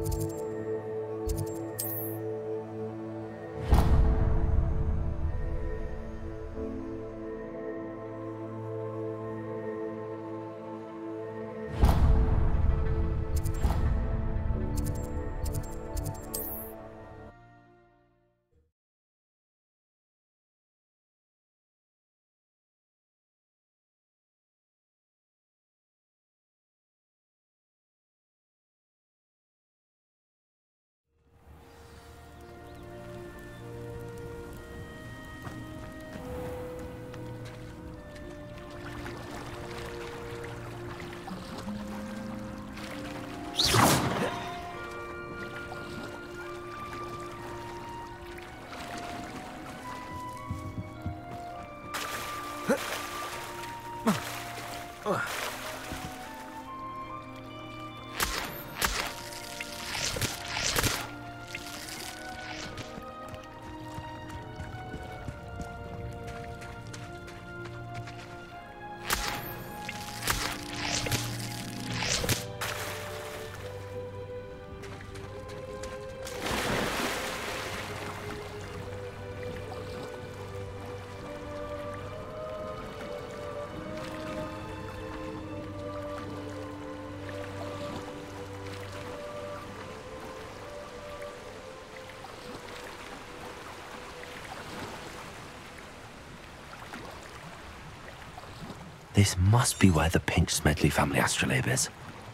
This must be where the Pinch Smedley family astrolabe is.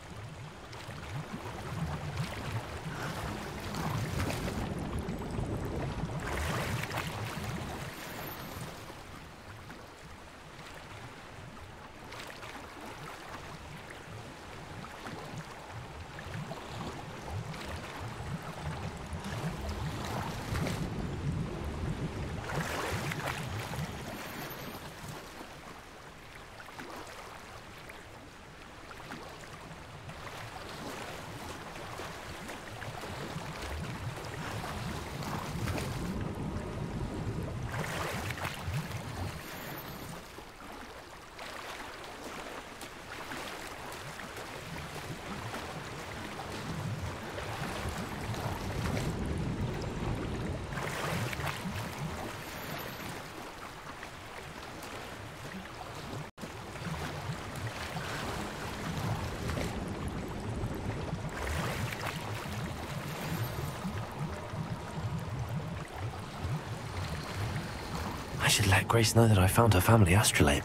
I should let Grace know that I found her family astrolabe.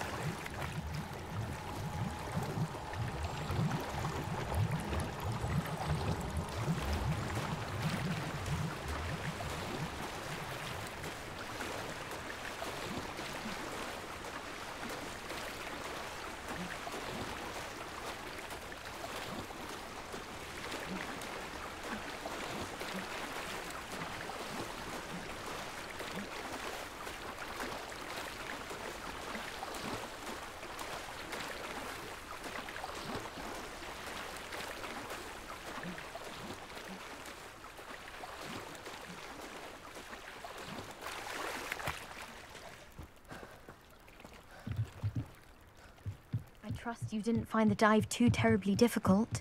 I trust you didn't find the dive too terribly difficult.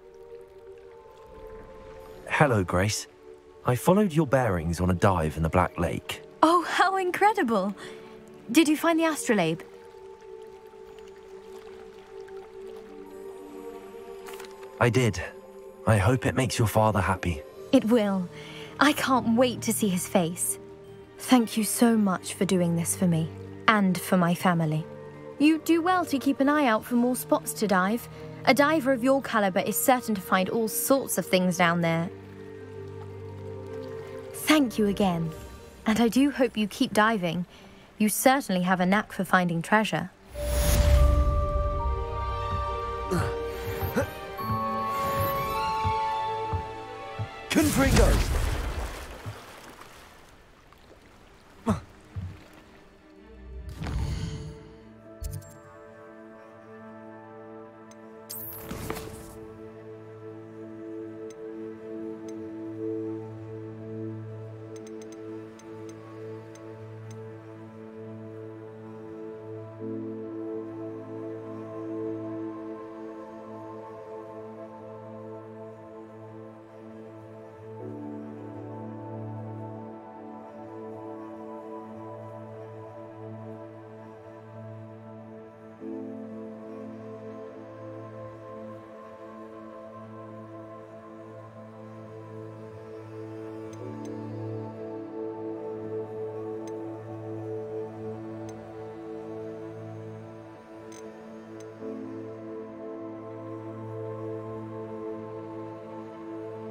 Hello, Grace. I followed your bearings on a dive in the Black Lake. Oh, how incredible! Did you find the astrolabe? I did. I hope it makes your father happy. It will. I can't wait to see his face. Thank you so much for doing this for me, and for my family. You do well to keep an eye out for more spots to dive. A diver of your caliber is certain to find all sorts of things down there. Thank you again. And I do hope you keep diving. You certainly have a knack for finding treasure. Confringo!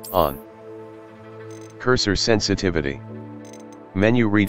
On. Cursor sensitivity. Menu read.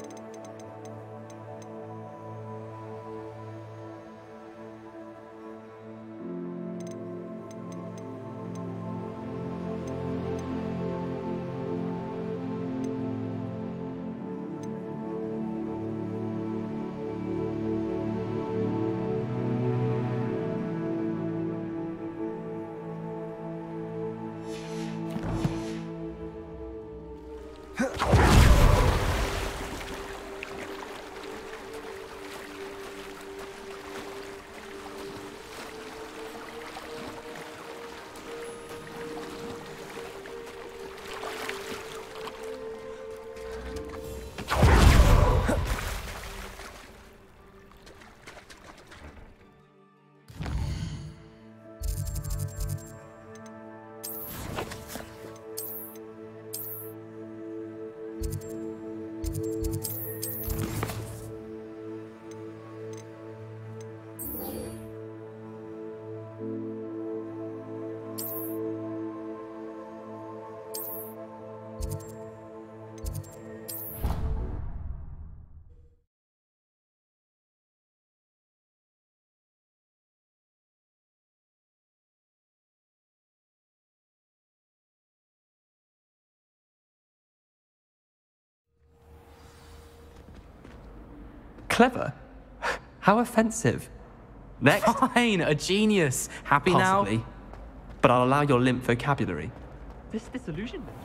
Clever? How offensive. Next. Fine, a genius. Happy Possibly. now? But I'll allow your limp vocabulary. This disillusionment.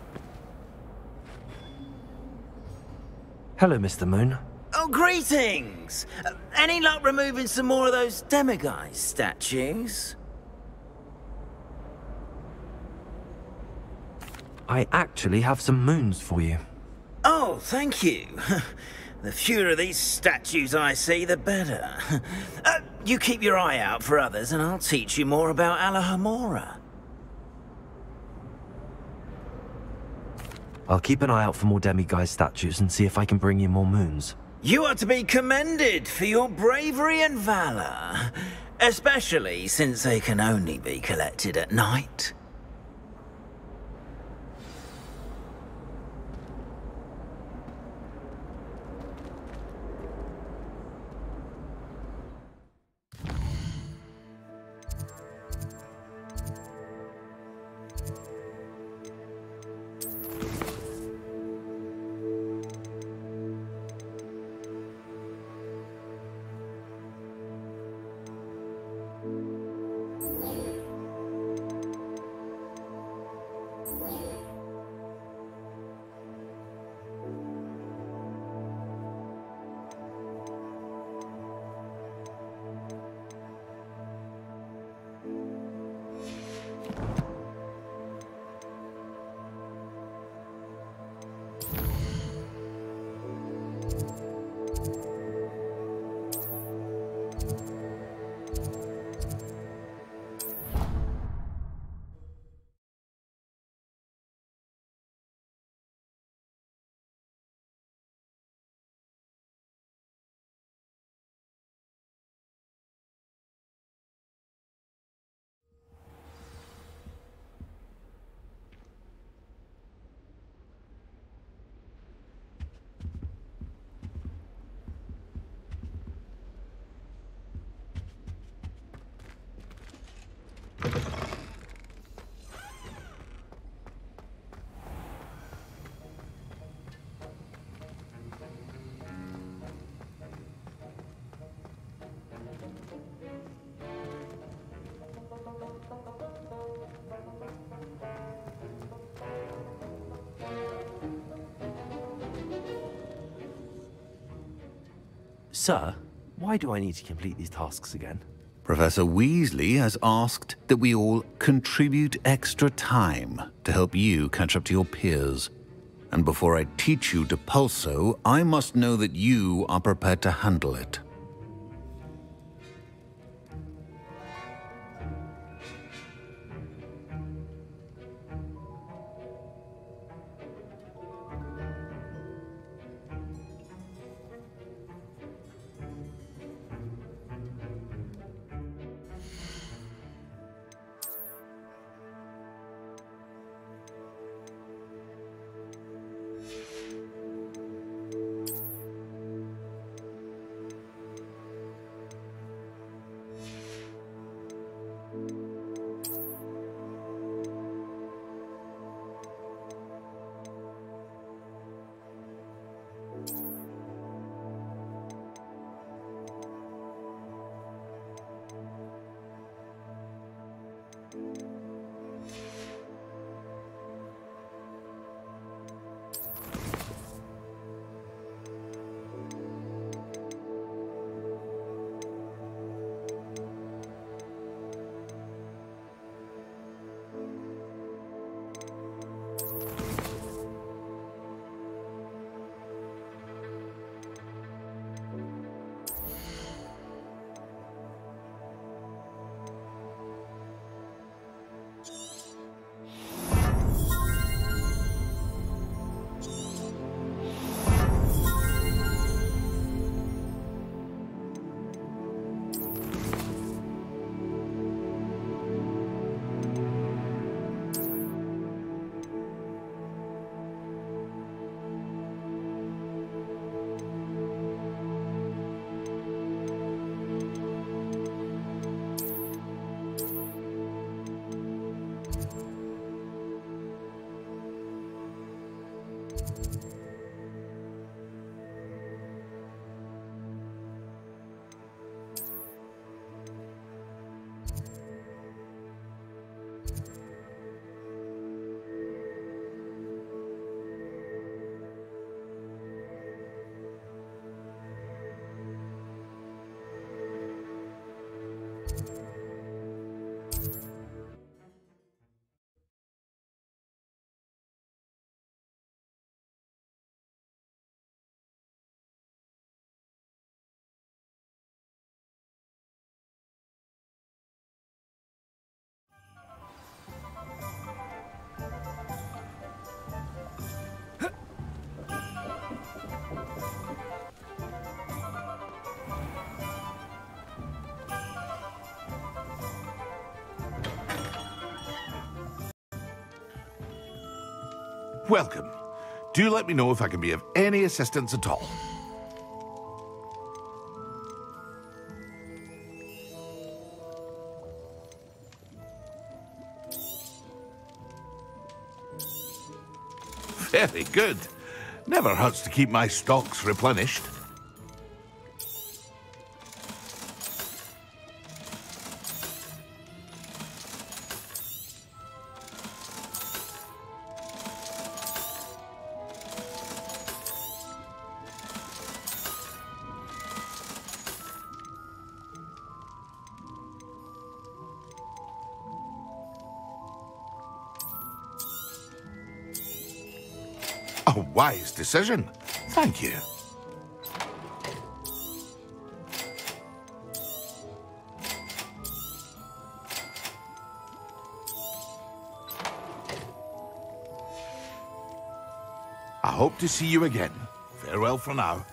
Hello, Mr. Moon. Oh, greetings! Any luck removing some more of those demiguise statues? I actually have some moons for you. Oh, thank you. The fewer of these statues I see, the better. You keep your eye out for others, and I'll teach you more about Alohomora. I'll keep an eye out for more demiguise statues and see if I can bring you more moons. You are to be commended for your bravery and valor, especially since they can only be collected at night. Sir, why do I need to complete these tasks again? Professor Weasley has asked that we all contribute extra time to help you catch up to your peers. And before I teach you Depulso, I must know that you are prepared to handle it. Welcome. Do let me know if I can be of any assistance at all. Very good. Never hurts to keep my stocks replenished. A wise decision. Thank you. I hope to see you again. Farewell for now.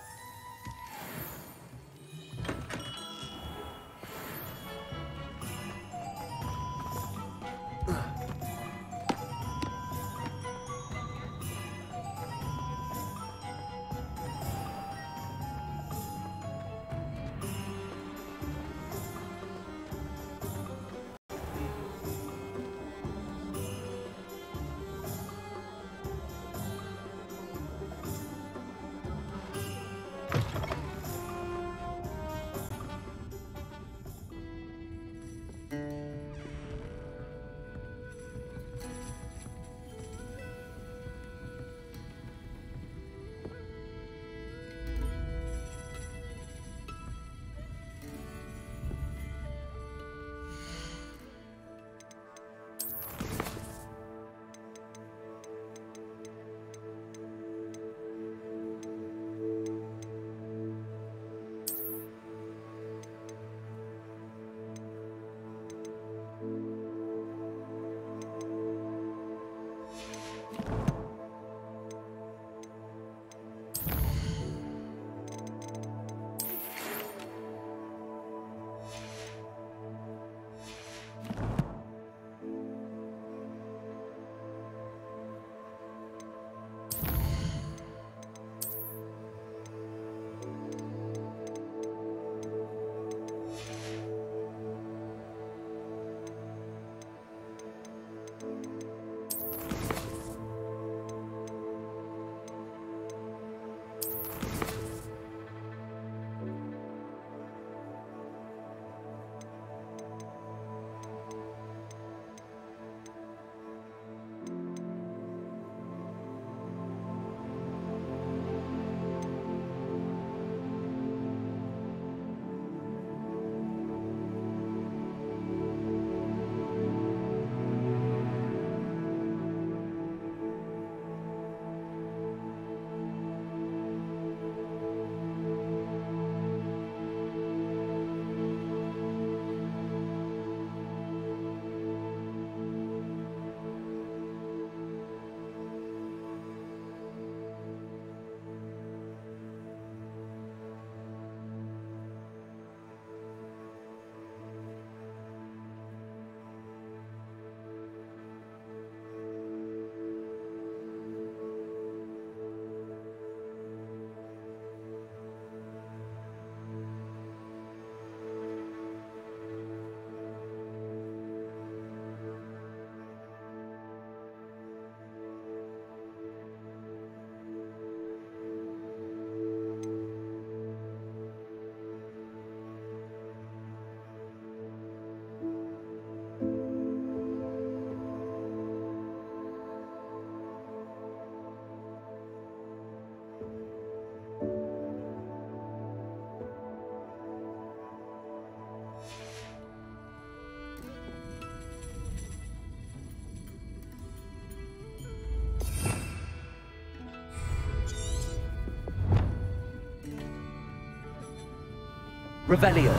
Revelio.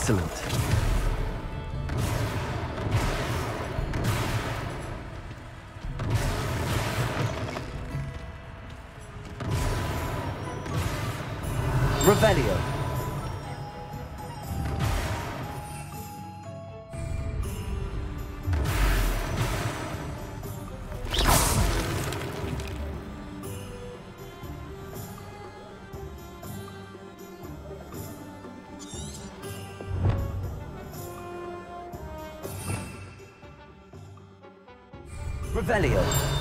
Excellent. Revelio. Revelio.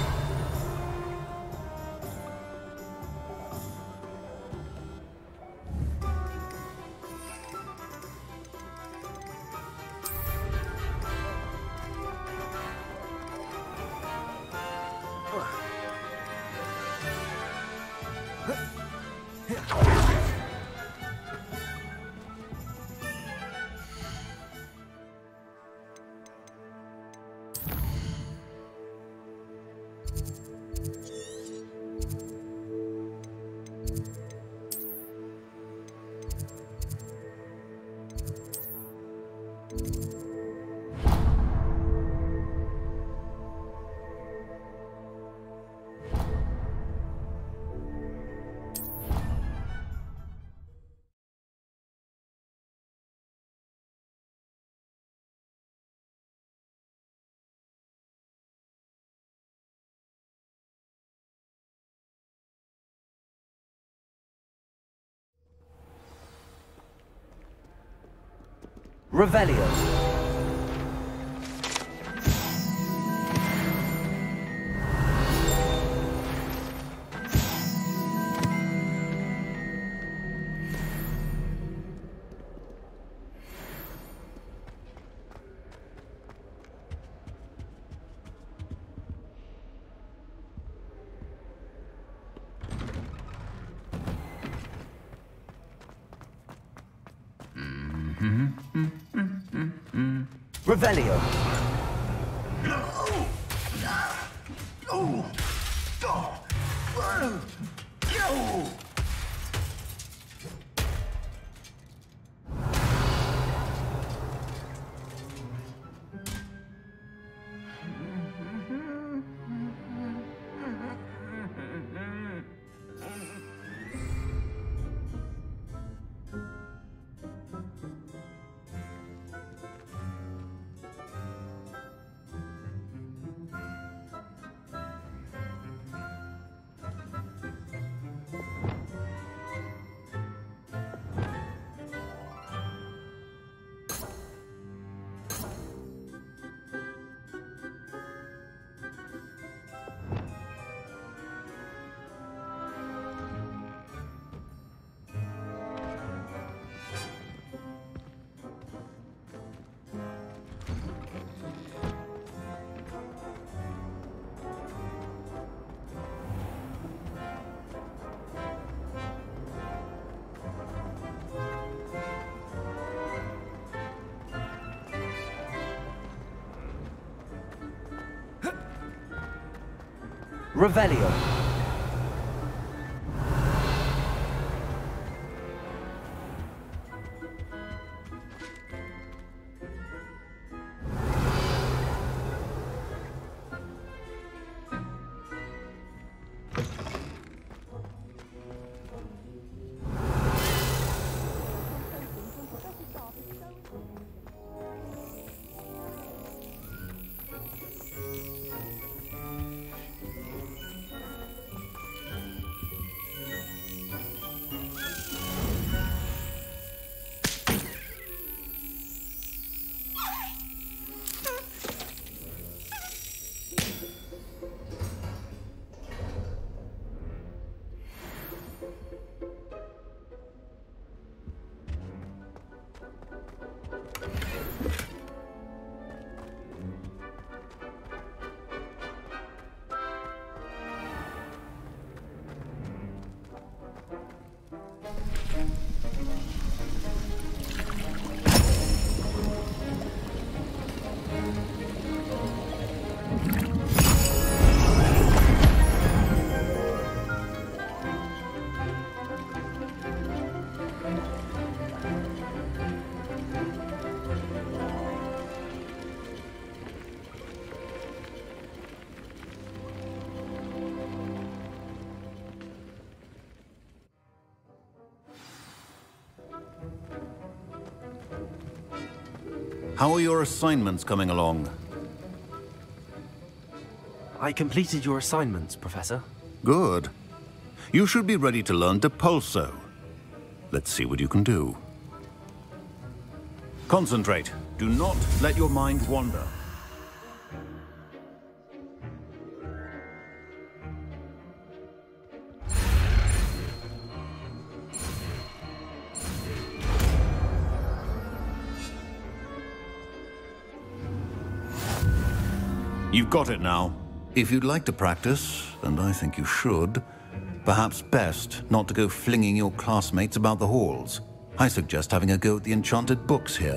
Revelio. Revelio. Revelio. How are your assignments coming along? I completed your assignments, Professor. Good. You should be ready to learn Depulso. Let's see what you can do. Concentrate. Do not let your mind wander. You've got it now. If you'd like to practice, and I think you should, perhaps best not to go flinging your classmates about the halls. I suggest having a go at the enchanted books here.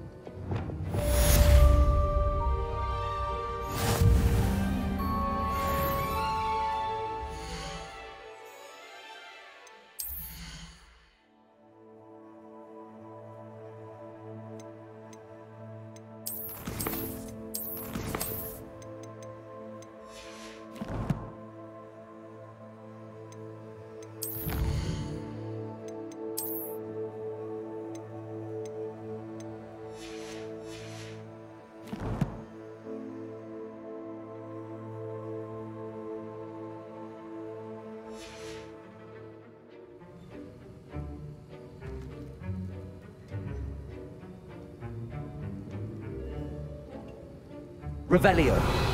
Revelio.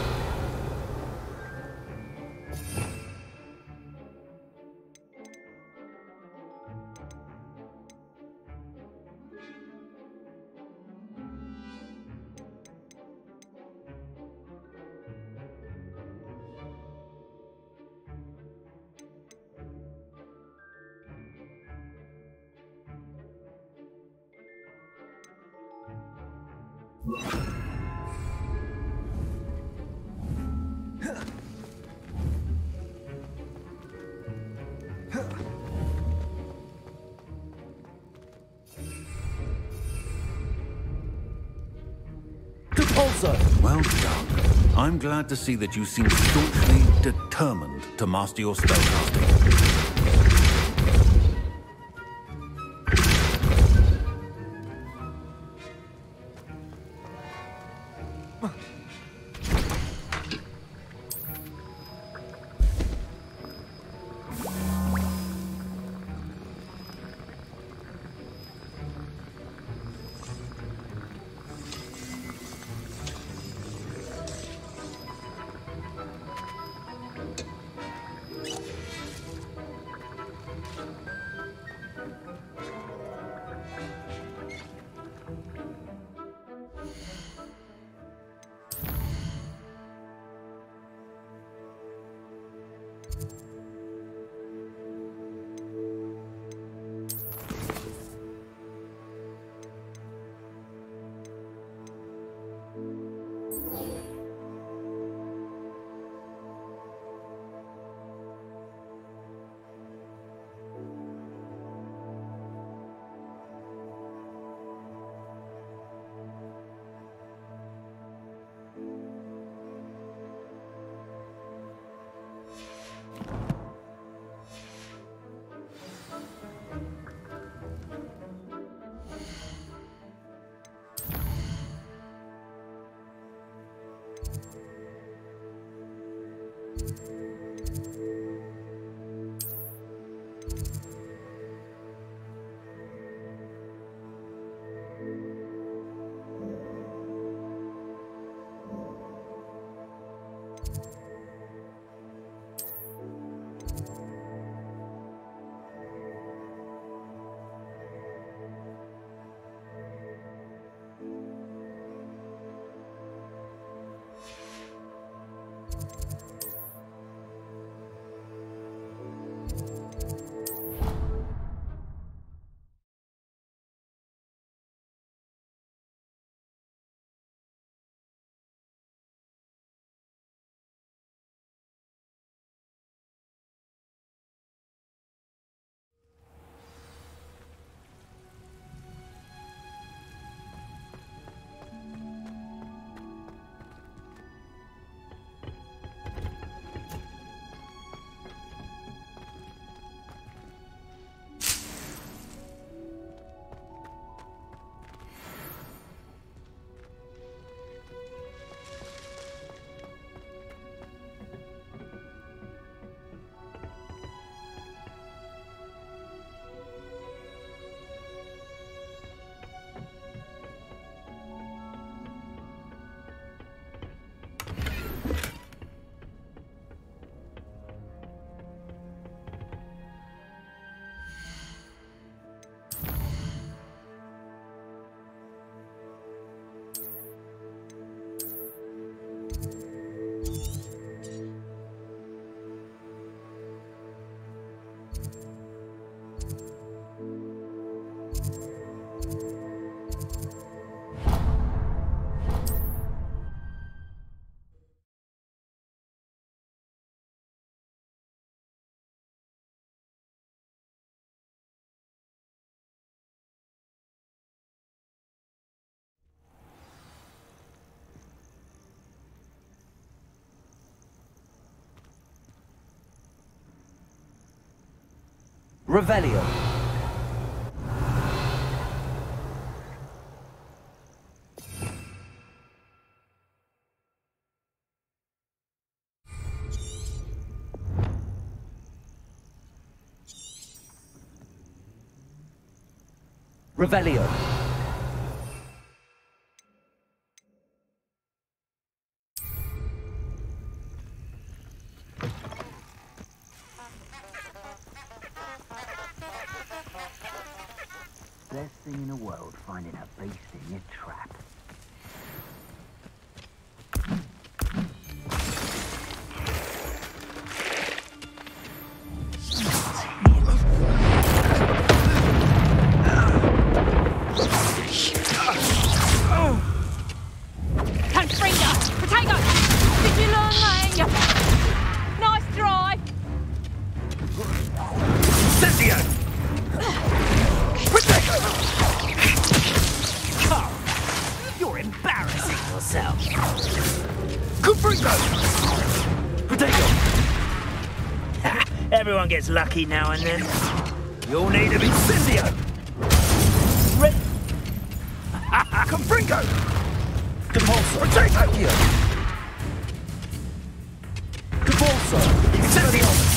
Well done. I'm glad to see that you seem staunchly determined to master your spellcasting. Revelio. Revelio. Best thing in the world, finding a beast in your trap. Everyone gets lucky now and then. You'll need an incendio. Confringo. Depulso. Potato. Depulso. Incendio.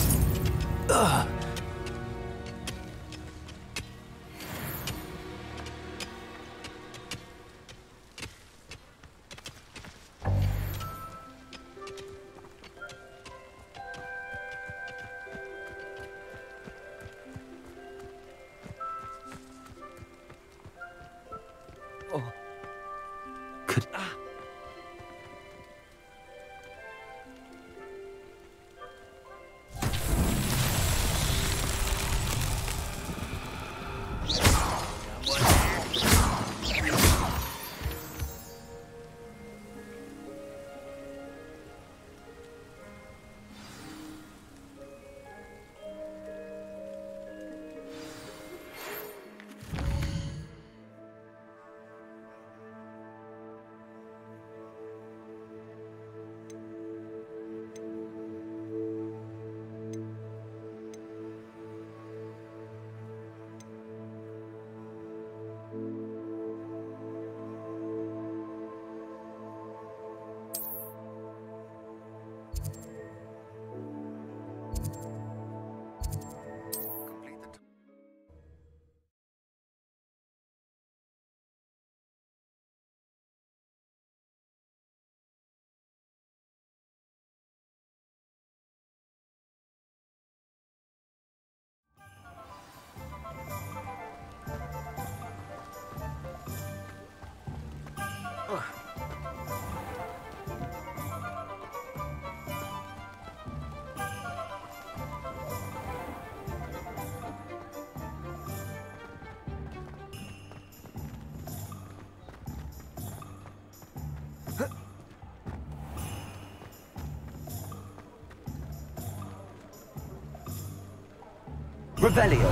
Revelio.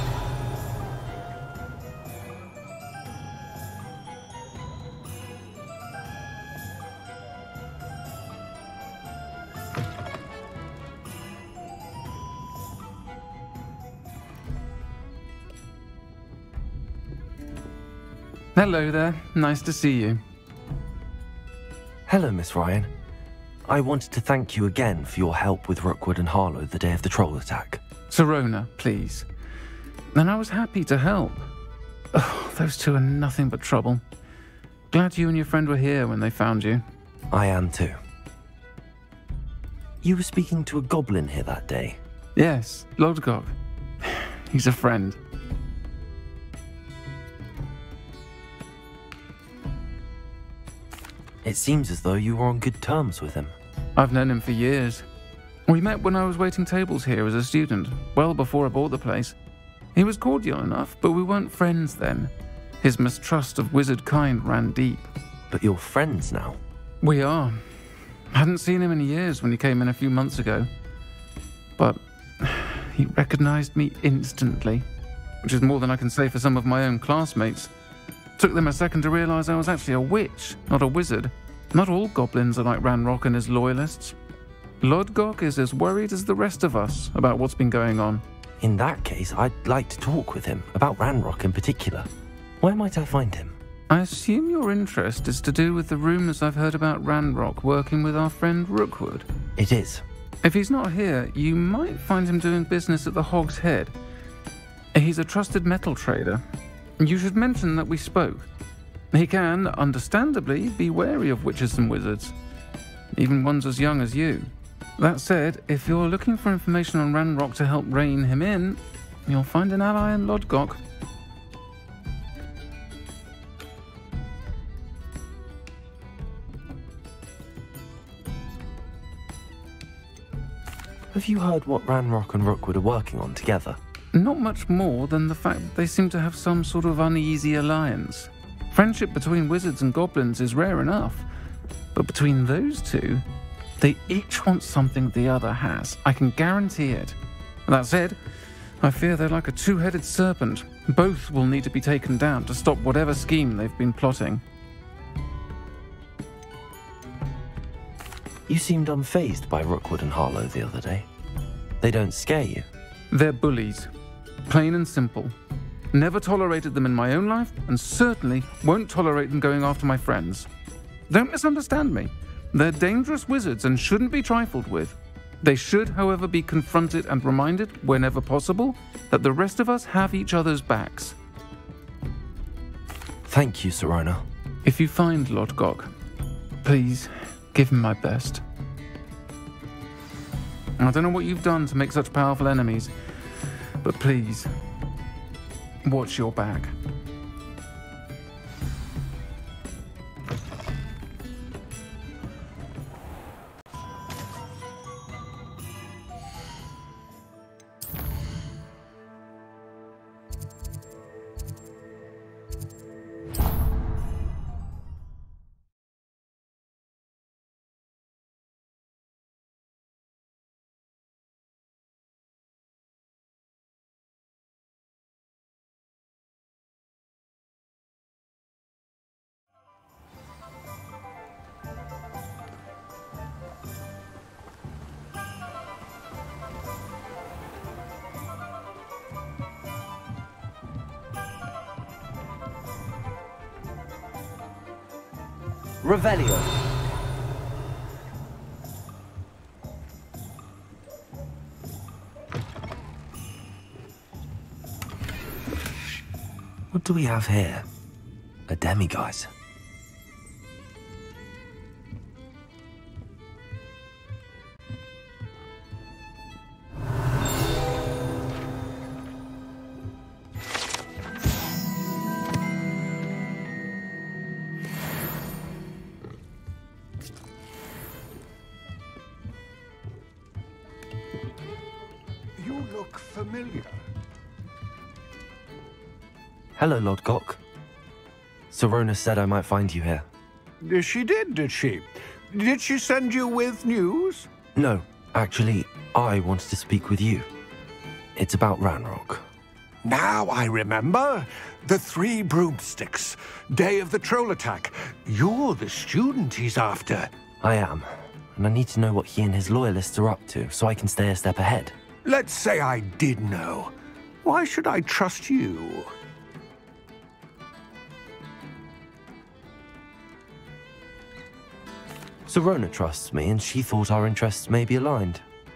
Hello there. Nice to see you. Hello, Miss Ryan. I wanted to thank you again for your help with Rookwood and Harlow the day of the troll attack. Sirona, please. And I was happy to help. Oh, those two are nothing but trouble. Glad you and your friend were here when they found you. I am too. You were speaking to a goblin here that day? Yes, Lodgok. He's a friend. It seems as though you were on good terms with him. I've known him for years. We met when I was waiting tables here as a student, well before I bought the place. He was cordial enough, but we weren't friends then. His mistrust of wizard kind ran deep. But you're friends now? We are. Hadn't seen him in years when he came in a few months ago. But he recognized me instantly, which is more than I can say for some of my own classmates. Took them a second to realize I was actually a witch, not a wizard. Not all goblins are like Ranrock and his loyalists. Lodgok is as worried as the rest of us about what's been going on. In that case, I'd like to talk with him, about Ranrock in particular. Where might I find him? I assume your interest is to do with the rumours I've heard about Ranrock working with our friend Rookwood. It is. If he's not here, you might find him doing business at the Hog's Head. He's a trusted metal trader. You should mention that we spoke. He can, understandably, be wary of witches and wizards, even ones as young as you. That said, if you're looking for information on Ranrock to help rein him in, you'll find an ally in Lodgok. Have you heard what Ranrock and Rookwood are working on together? Not much more than the fact that they seem to have some sort of uneasy alliance. Friendship between wizards and goblins is rare enough, but between those two, they each want something the other has. I can guarantee it. That said, I fear they're like a two-headed serpent. Both will need to be taken down to stop whatever scheme they've been plotting. You seemed unfazed by Rookwood and Harlow the other day. They don't scare you. They're bullies. Plain and simple. Never tolerated them in my own life, and certainly won't tolerate them going after my friends. Don't misunderstand me. They're dangerous wizards and shouldn't be trifled with. They should, however, be confronted and reminded, whenever possible, that the rest of us have each other's backs. Thank you, Sirona. If you find Lodgok, please give him my best. I don't know what you've done to make such powerful enemies, but please, watch your back. Revelio. What do we have here? A demiguise. You look familiar. Hello, Lodgok. Sirona said I might find you here. She did, did she? Did she send you with news? No, actually, I wanted to speak with you. It's about Ranrock. Now I remember. The 3 broomsticks. Day of the troll attack. You're the student he's after. I am, and I need to know what he and his loyalists are up to so I can stay a step ahead. Let's say I did know. Why should I trust you? Sirona trusts me, and she thought our interests may be aligned.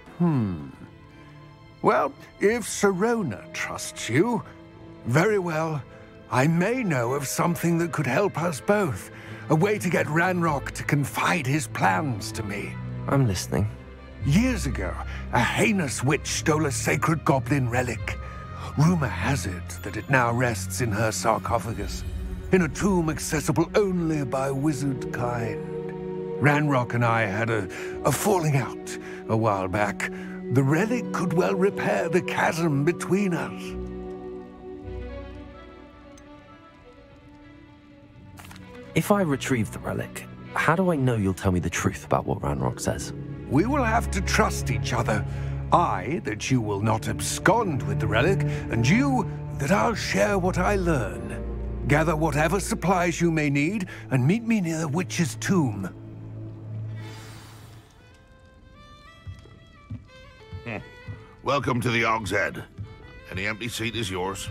Well, if Sirona trusts you, very well. I may know of something that could help us both. A way to get Ranrock to confide his plans to me. I'm listening. Years ago, a heinous witch stole a sacred goblin relic. Rumor has it that it now rests in her sarcophagus, in a tomb accessible only by wizard kind. Ranrock and I had a falling out a while back. The relic could well repair the chasm between us. If I retrieve the relic, how do I know you'll tell me the truth about what Ranrock says? We will have to trust each other. I, that you will not abscond with the relic, and you, that I'll share what I learn. Gather whatever supplies you may need, and meet me near the witch's tomb. Welcome to the Hog's Head. Any empty seat is yours.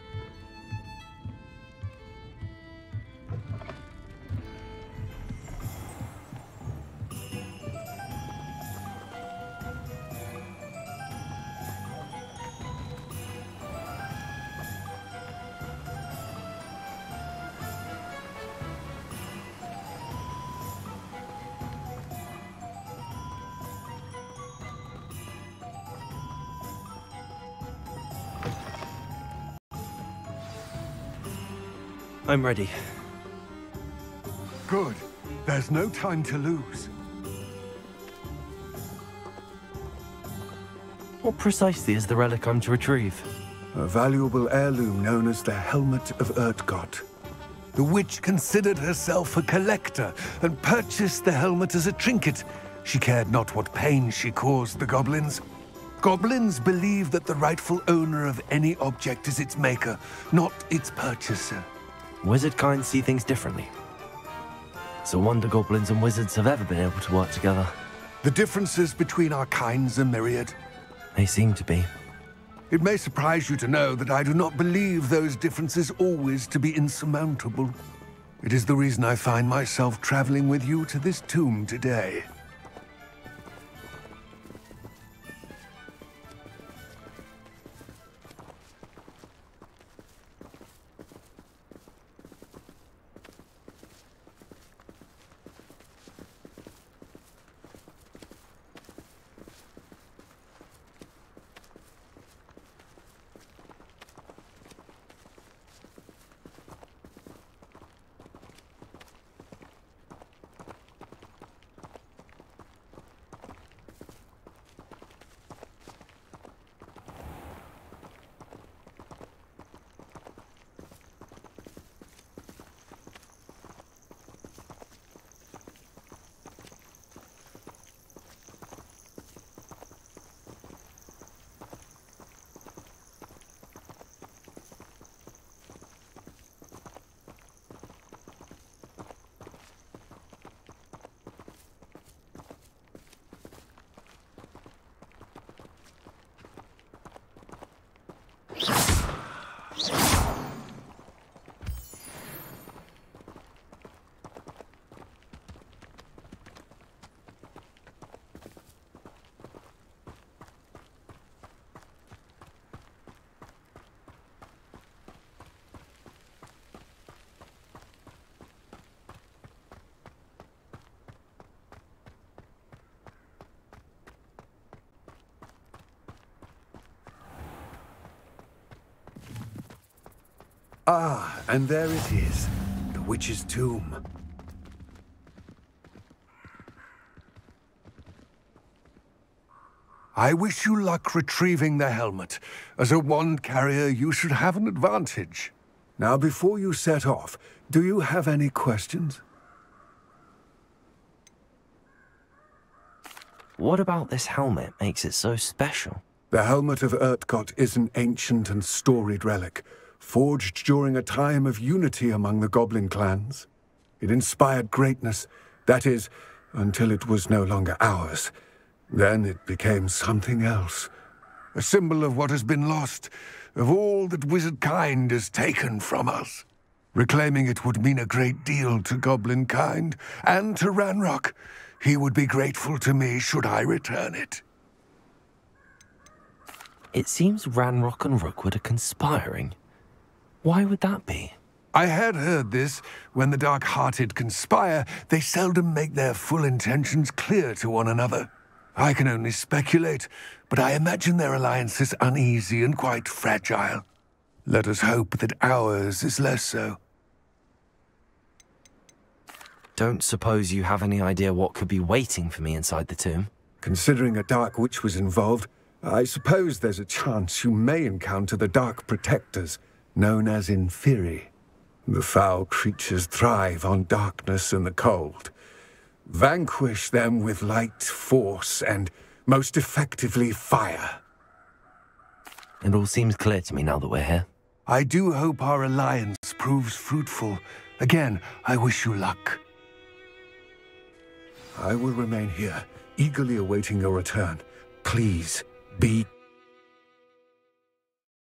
I'm ready. Good. There's no time to lose. What precisely is the relic I'm to retrieve? A valuable heirloom known as the Helmet of Urtkot. The witch considered herself a collector and purchased the helmet as a trinket. She cared not what pain she caused the goblins. Goblins believe that the rightful owner of any object is its maker, not its purchaser. Wizard kind see things differently. It's a wonder goblins and wizards have ever been able to work together. The differences between our kinds are myriad. They seem to be. It may surprise you to know that I do not believe those differences always to be insurmountable. It is the reason I find myself traveling with you to this tomb today. Ah, and there it is, the witch's tomb. I wish you luck retrieving the helmet. As a wand carrier, you should have an advantage. Now, before you set off, do you have any questions? What about this helmet makes it so special? The Helmet of Urtkot is an ancient and storied relic, forged during a time of unity among the goblin clans. It inspired greatness, that is, until it was no longer ours. Then it became something else. A symbol of what has been lost, of all that wizard kind has taken from us. Reclaiming it would mean a great deal to goblin kind, and to Ranrock. He would be grateful to me should I return it. It seems Ranrock and Rookwood are conspiring. Why would that be? I had heard this. When the dark-hearted conspire, they seldom make their full intentions clear to one another. I can only speculate, but I imagine their alliance is uneasy and quite fragile. Let us hope that ours is less so. Don't suppose you have any idea what could be waiting for me inside the tomb? Considering a Dark Witch was involved, I suppose there's a chance you may encounter the Dark Protectors, known as Inferi. The foul creatures thrive on darkness and the cold. Vanquish them with light, force, and, most effectively, fire. It all seems clear to me now that we're here. I do hope our alliance proves fruitful. Again, I wish you luck. I will remain here, eagerly awaiting your return. Please, be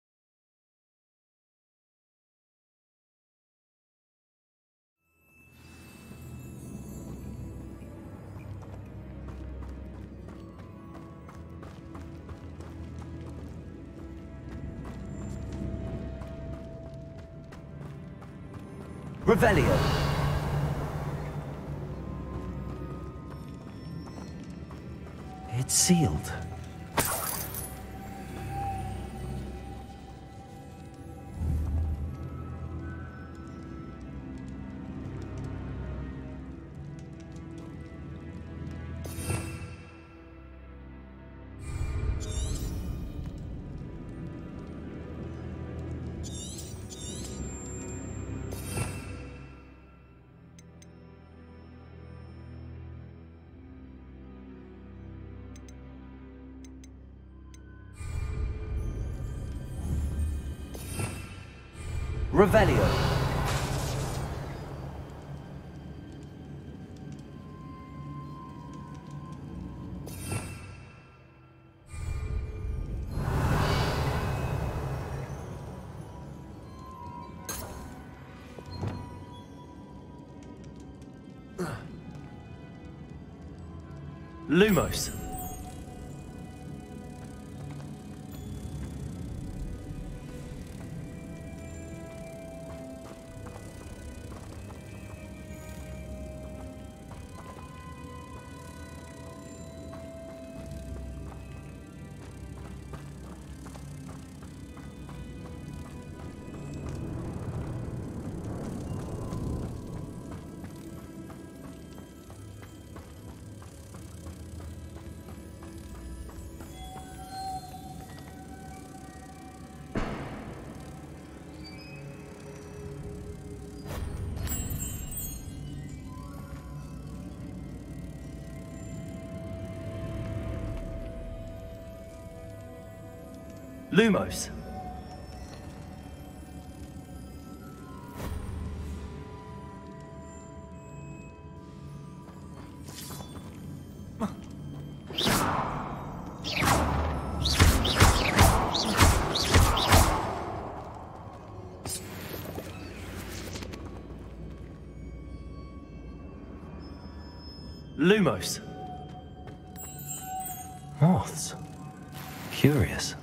Revelio. It's sealed. Revelio. Lumos. Lumos. Lumos. Moths. Curious.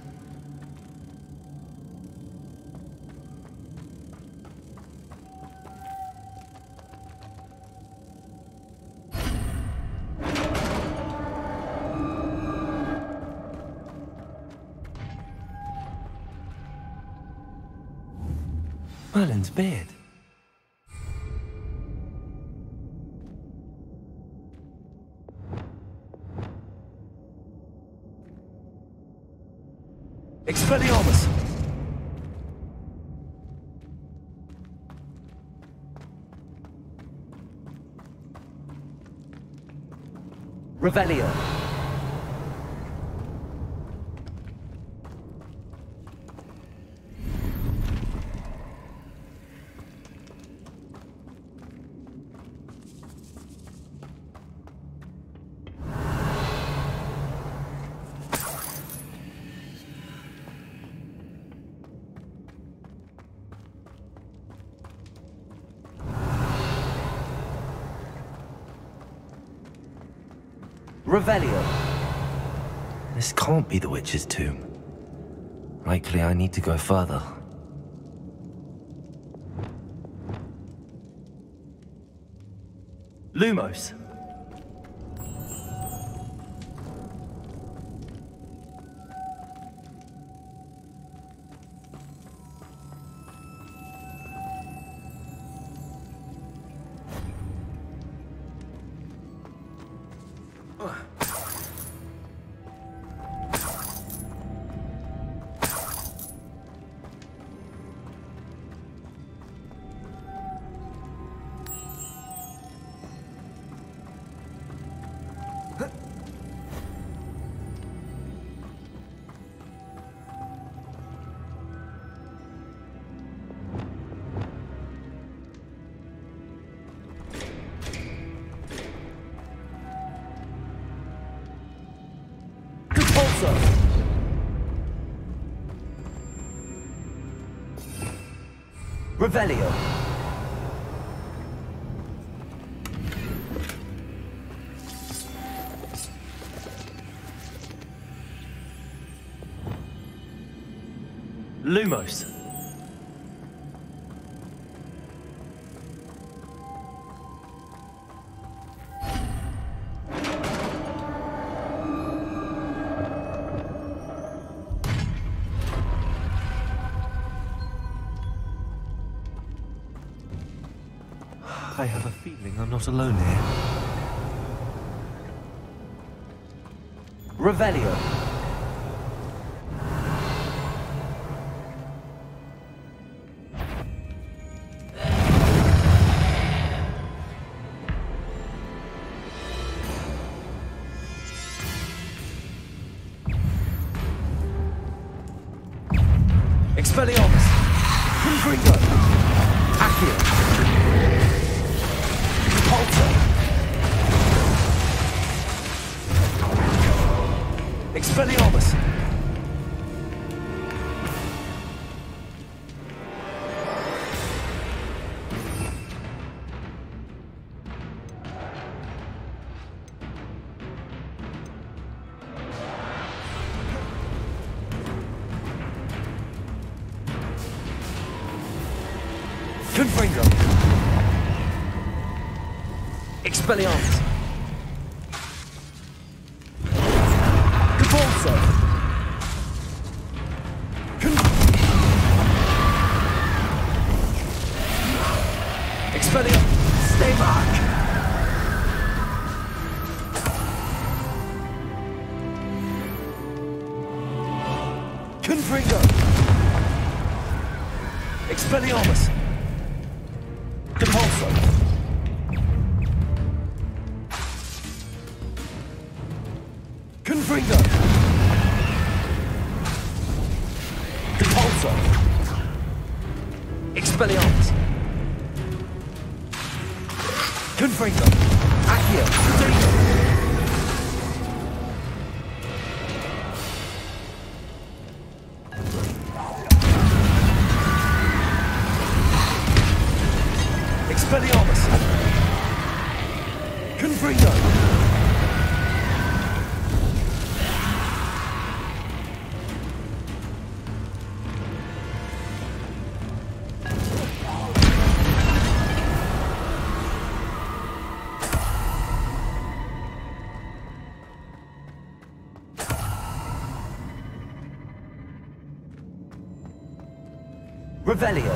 Merlin's beard. Expelliarmus! Revelio! Revelio. This can't be the witch's tomb. Likely I need to go further. Lumos. Revelio. Lumos. I have a feeling I'm not alone here. Revelio. Expelliarmus! Confringo! Accio! Repulsor! Expelliarmus! Confringo! Expelliarmus! Repulsor! Expelliarmus! Stay back! Confringo! Expelliarmus! Depulso! Confringo! Depulso! Expelliarmus! Confringo! Accio! Dino! Expelliarmus! Confringo! Revelio!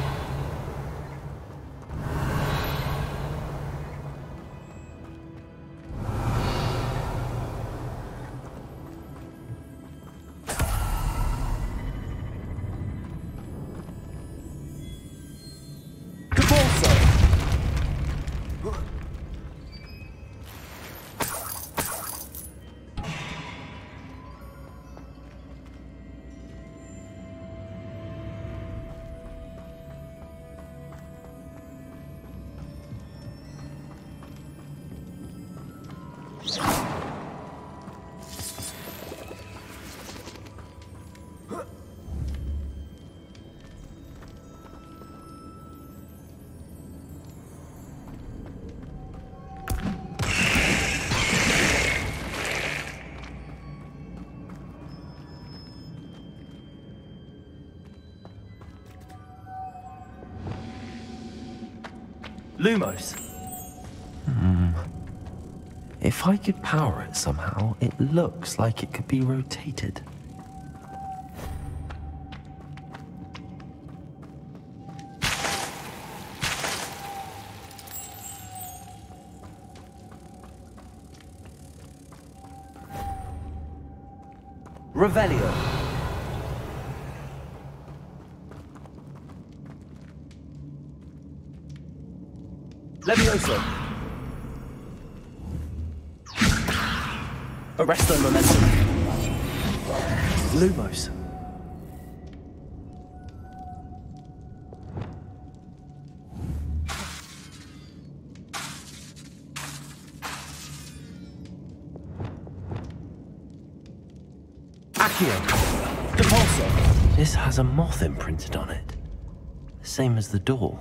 Lumos. If I could power it somehow, it looks like it could be rotated. Revelio. Levioso. Arresto momentum. Lumos. Accio. Depulso. This has a moth imprinted on it. Same as the door.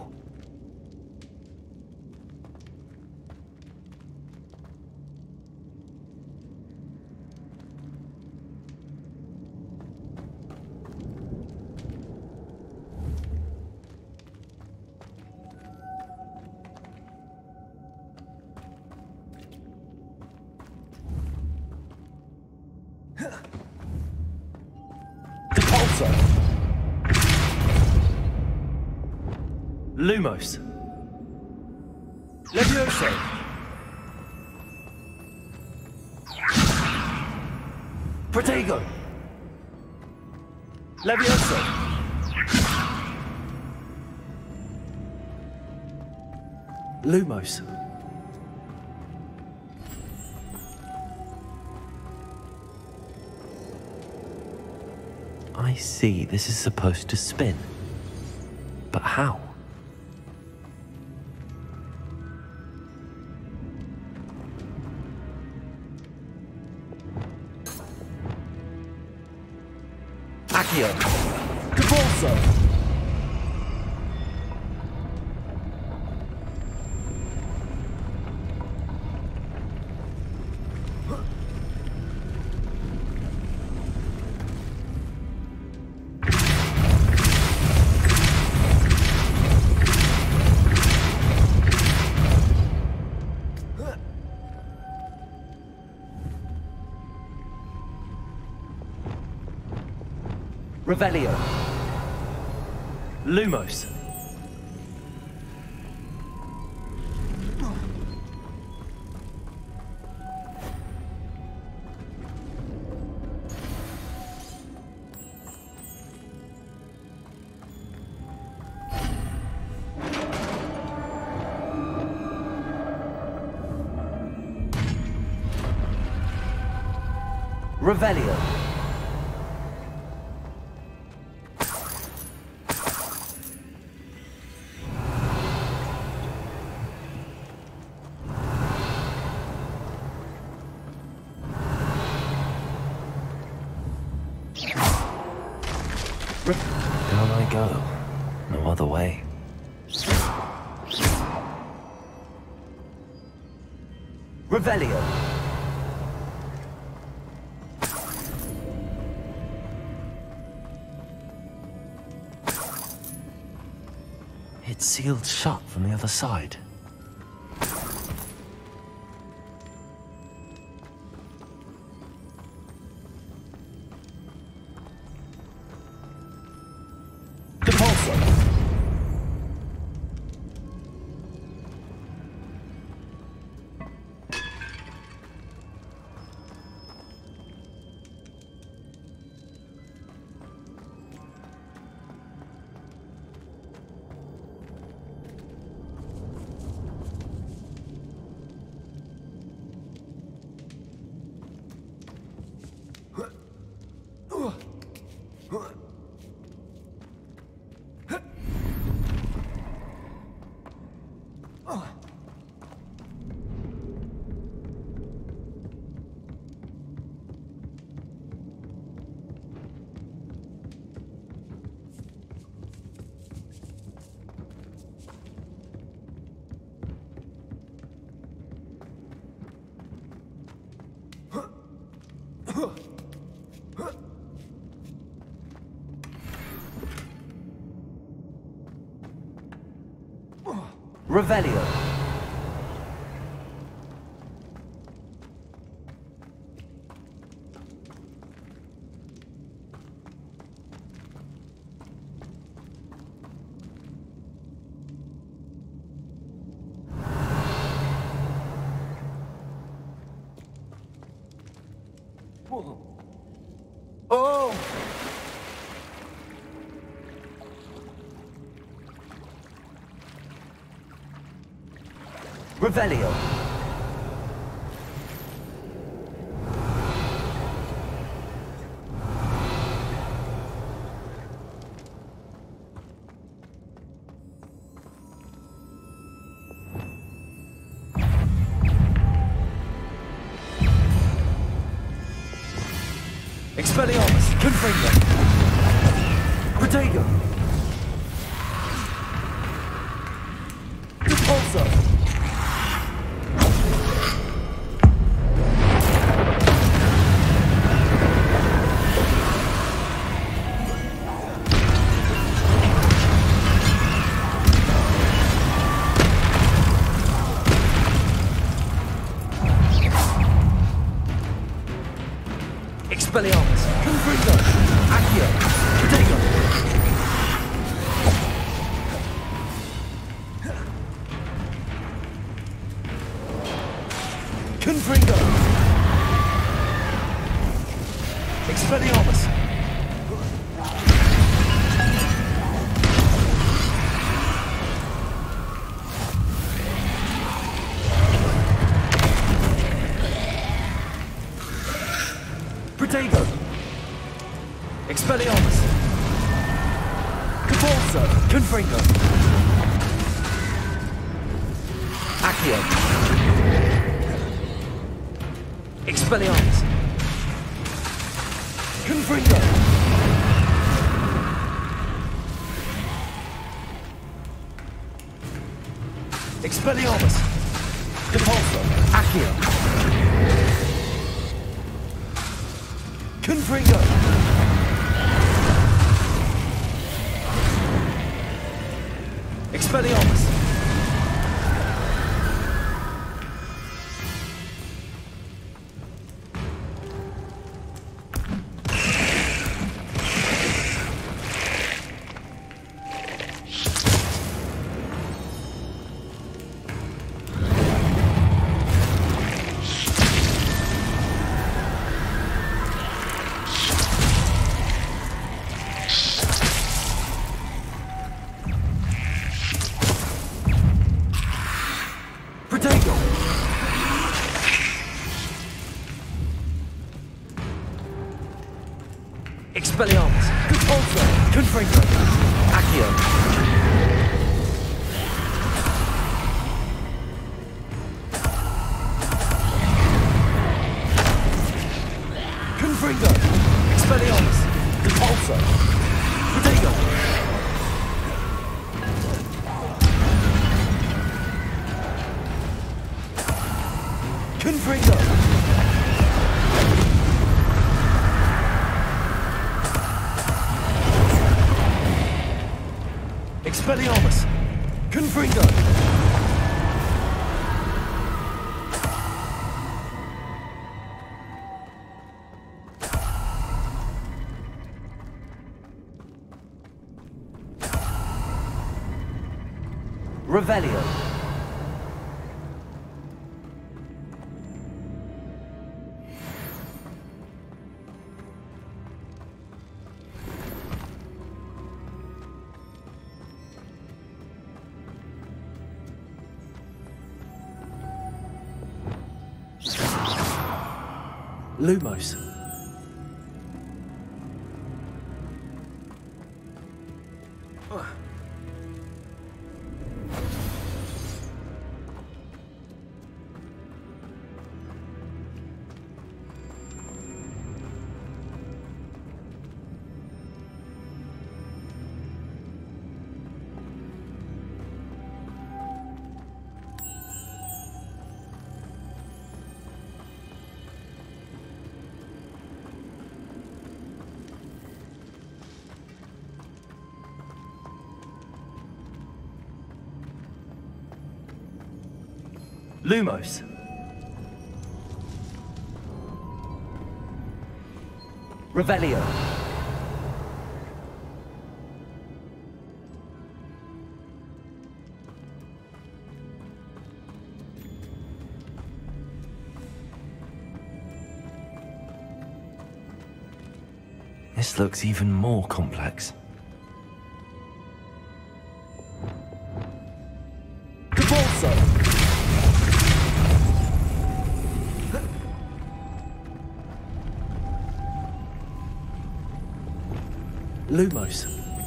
Lumos. Levioso! Protego! Levioso! Lumos. I see, this is supposed to spin. But how? Accio! Depulso! Revelio. Lumos. Revelio. Down I go. No other way. Revelio. It's sealed shut from the other side. Revelio. Oh! Revelio. Expelliarmus, Confringo. Protego. Depulso. Expelliarmus, Confringo, Accio, Protego. Confringo! Expelliarmus! Protego! Expelliarmus! Capulso! Confringo! Accio! Expelliarmus! Confringo! Expelliarmus! Capulso! Accio! Confringo! Expelliarmus! Expelliarmus! Capulso! Confringo! Accio! Confringo! Expelliarmus! Capulso! Protego! Confringo! Expelliarmus! Confringo! Revelio! Lumos. Lumos. Revelio. This looks even more complex. Capulso! Lumos.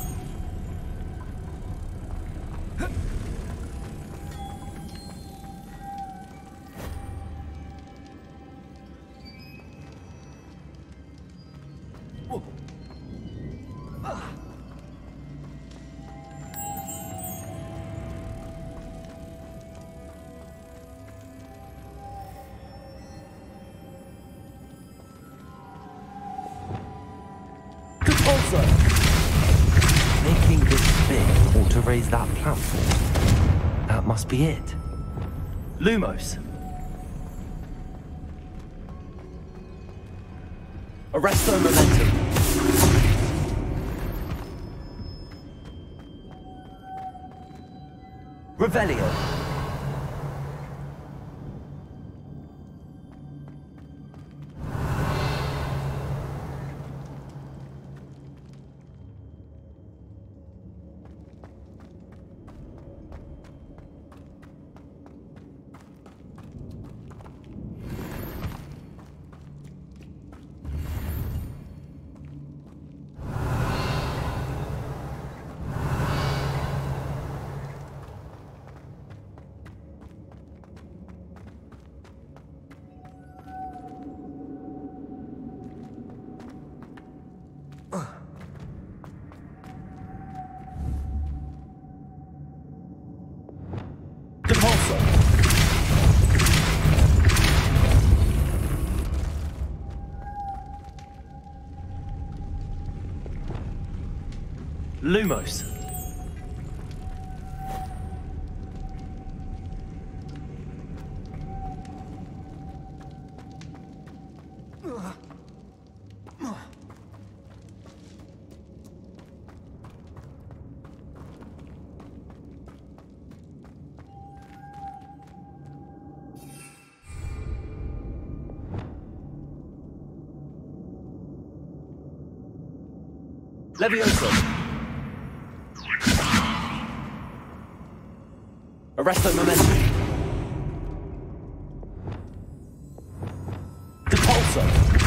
Making this big ought to raise that platform. That must be it. Lumos. Arresto momentum. Revelio. Lumos. Levioso. Arresto Momentum. Depulso.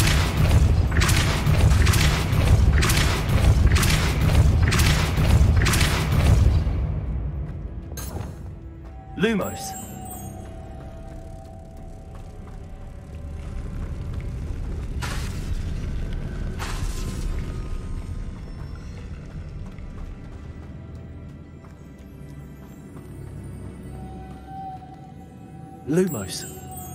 Lumos. Lumos.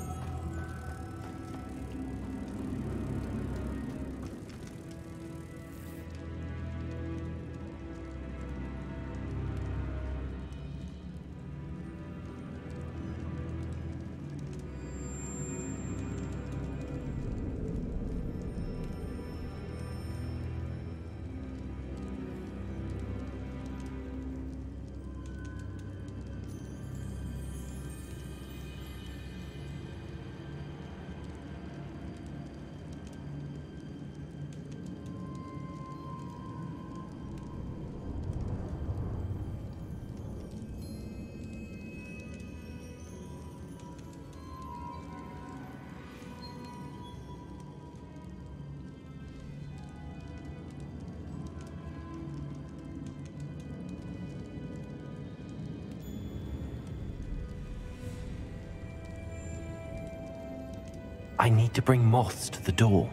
I need to bring moths to the door.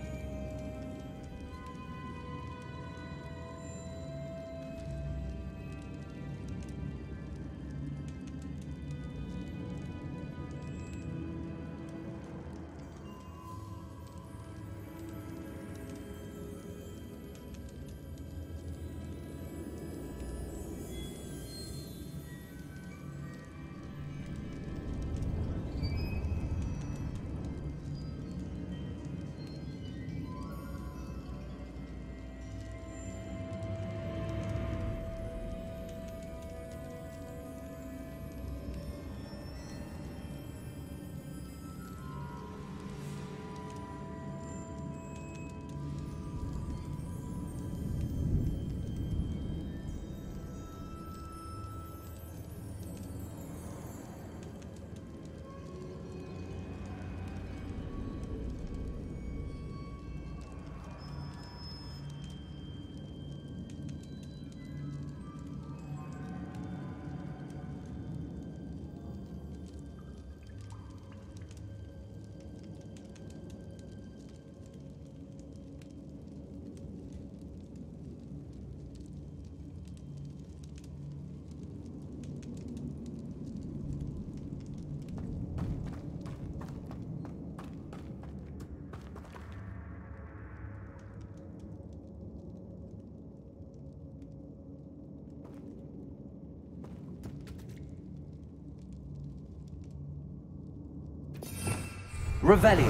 Revelio.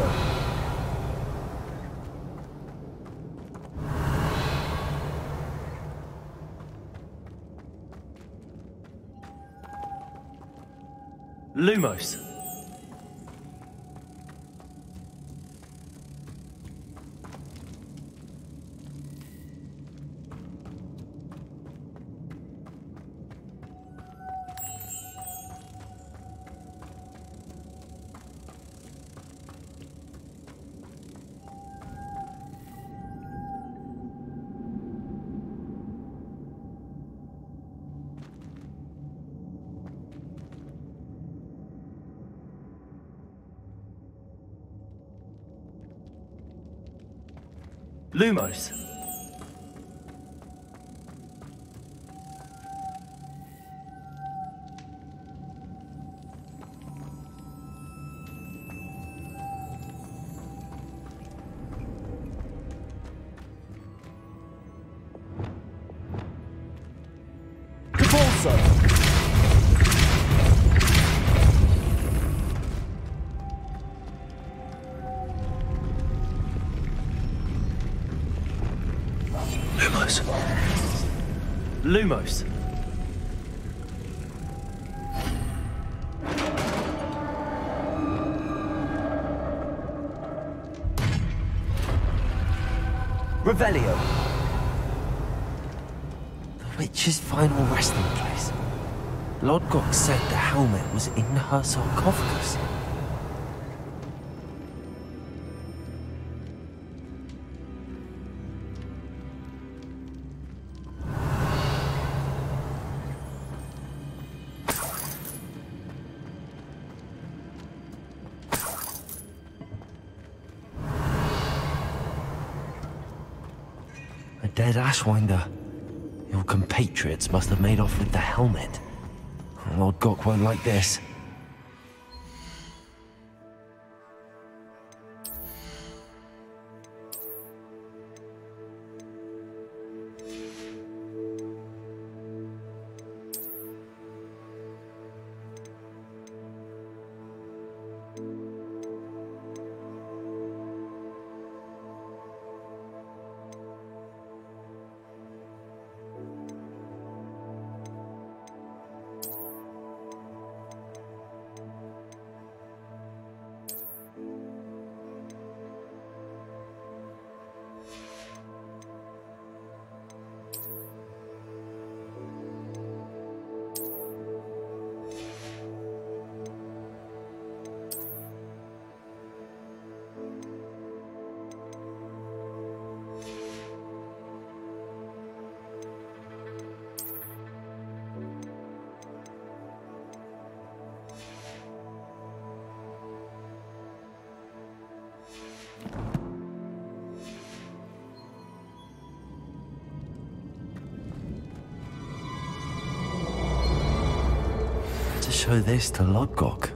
Lumos. Lumos. Lumos. Lumos. Revelio. The witch's final resting place. Lodgok said the helmet was in her sarcophagus. A dead Ashwinder. Your compatriots must have made off with the helmet. Lodgok won't like this. Show this to Lodgok.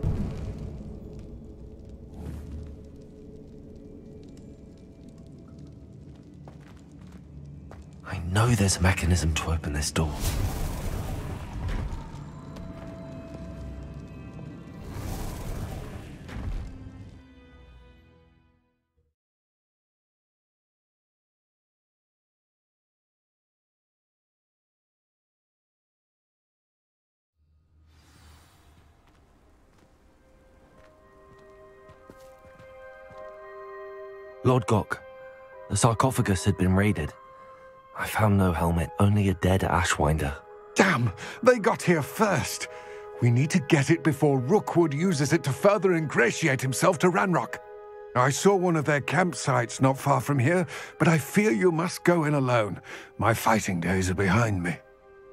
I know there's a mechanism to open this door. Lodgok, the sarcophagus had been raided. I found no helmet, only a dead Ashwinder. Damn! They got here first. We need to get it before Rookwood uses it to further ingratiate himself to Ranrock. I saw one of their campsites not far from here, but I fear you must go in alone. My fighting days are behind me.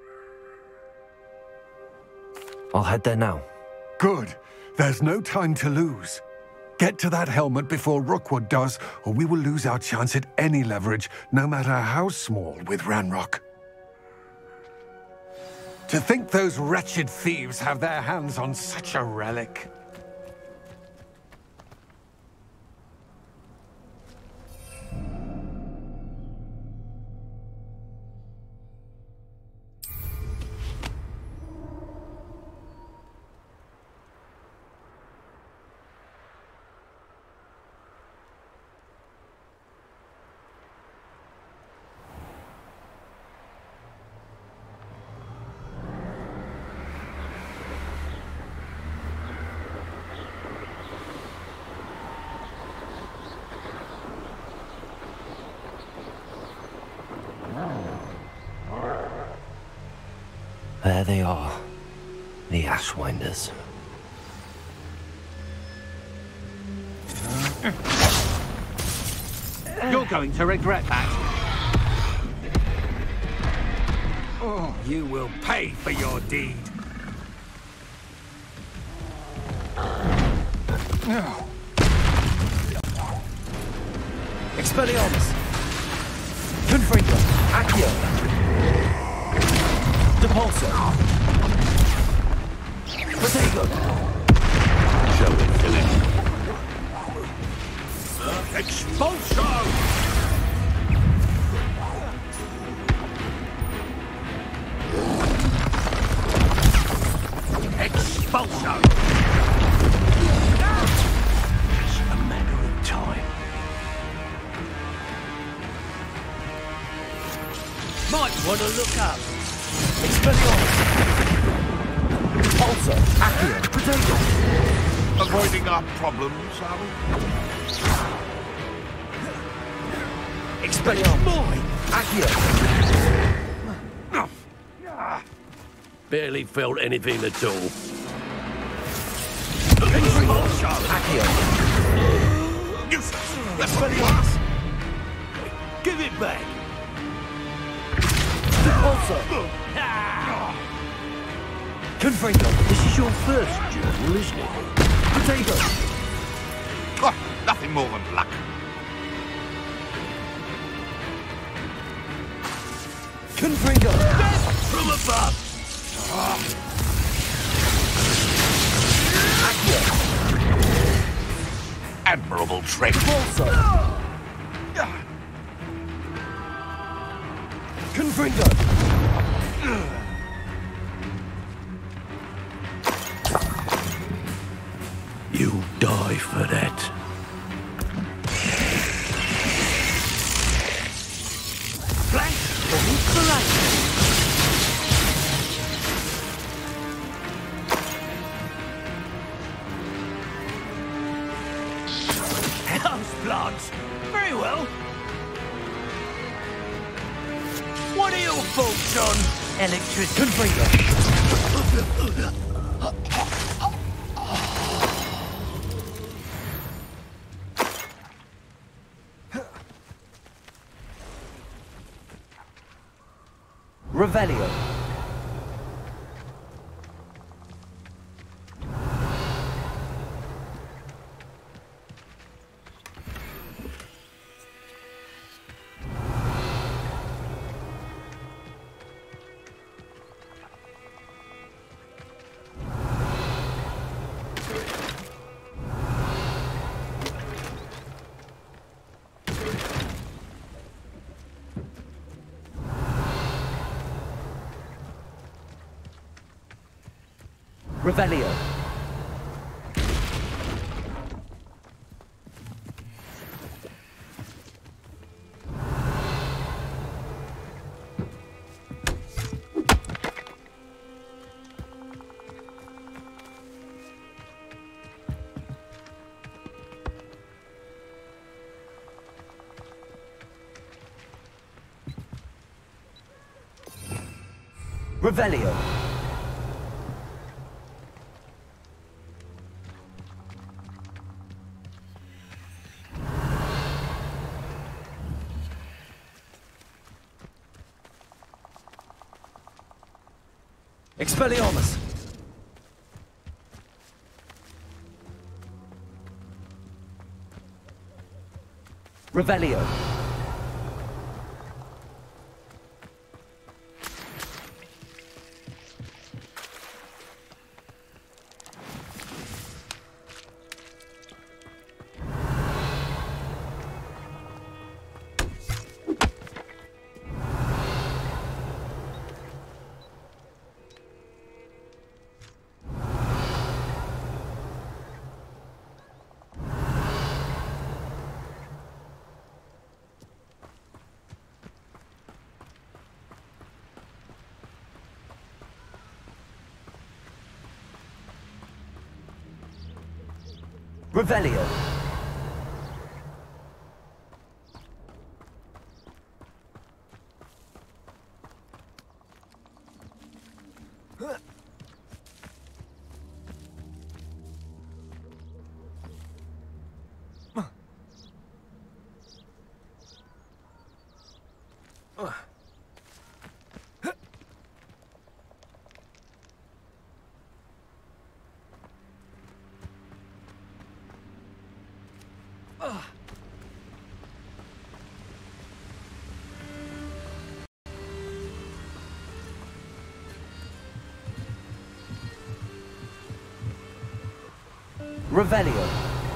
I'll head there now. Good. There's no time to lose. Get to that helmet before Rookwood does, or we will lose our chance at any leverage, no matter how small, with Ranrock. To think those wretched thieves have their hands on such a relic. There they are, the Ashwinders. You're going to regret that. Oh, you will pay for your deed. Expelliarmus! Confringo! Accio! Depulso! Protego! Shall we finish? Expulso! Expulso! It's a matter of time. Want to look up? Expelliarmus! Pulsar! Accio! Potato! Avoiding our problems, are we? Expelliarmus! Accio! Barely felt anything at all. Accio! Useless! Expelliarmus! Give it back! Pulsar! Confringo! This is your first journal, isn't it? Potato! Oh, nothing more than luck. Confringo! From above! Accio! Admirable trick. Pulsar! Confringo! You'll die for that. Flank for inspiration! House plants! Very well. What are your thoughts on electricity? Confringo! Revelio. Revelio. Revelio. Expelliarmus! Revelio. Revelio. Revelio.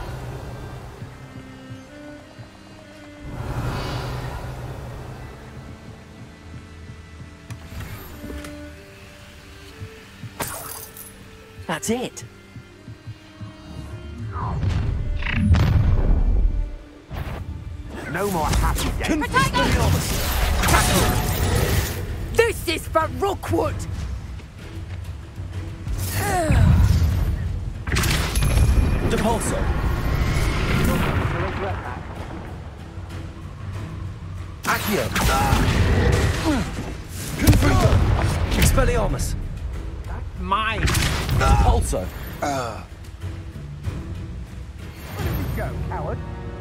That's it. No more happy days. Justice for Rookwood! Depulso! Accio! Confringo! Expelliarmus! Mine! Depulso! Where did you go, coward?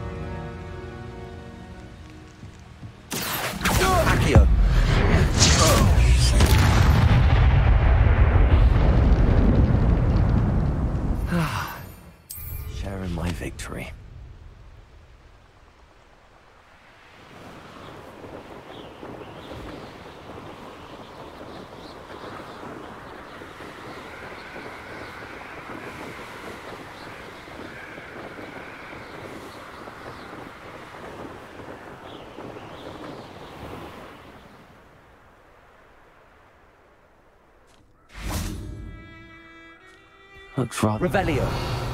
Accio! Sharing my victory. Looks rather... Revelio!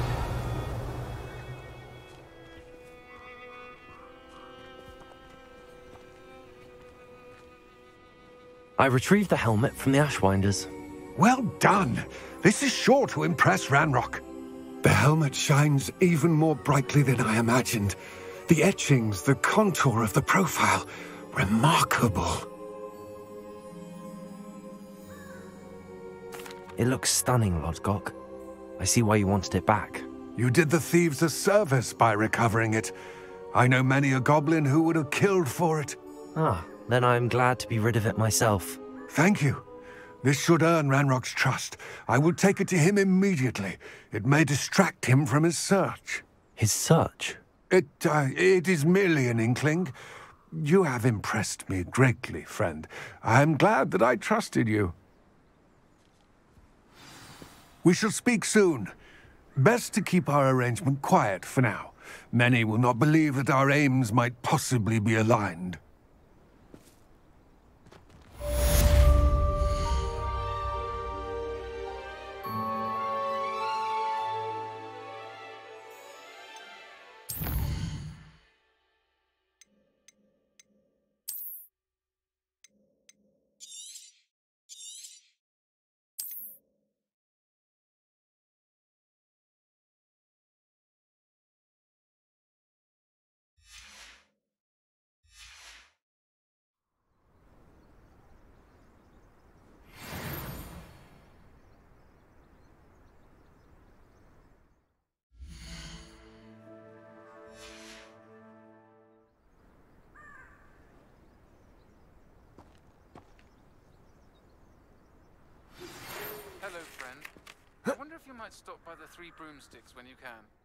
I retrieved the helmet from the Ashwinders. Well done. This is sure to impress Ranrock. The helmet shines even more brightly than I imagined. The etchings, the contour of the profile, remarkable. It looks stunning, Lodgok. I see why you wanted it back. You did the thieves a service by recovering it. I know many a goblin who would have killed for it. Ah, then I am glad to be rid of it myself. Thank you. This should earn Ranrock's trust. I will take it to him immediately. It may distract him from his search. His search? It is merely an inkling. You have impressed me greatly, friend. I am glad that I trusted you. We shall speak soon. Best to keep our arrangement quiet for now. Many will not believe that our aims might possibly be aligned. Hello, friend. I wonder if you might stop by the Three Broomsticks when you can.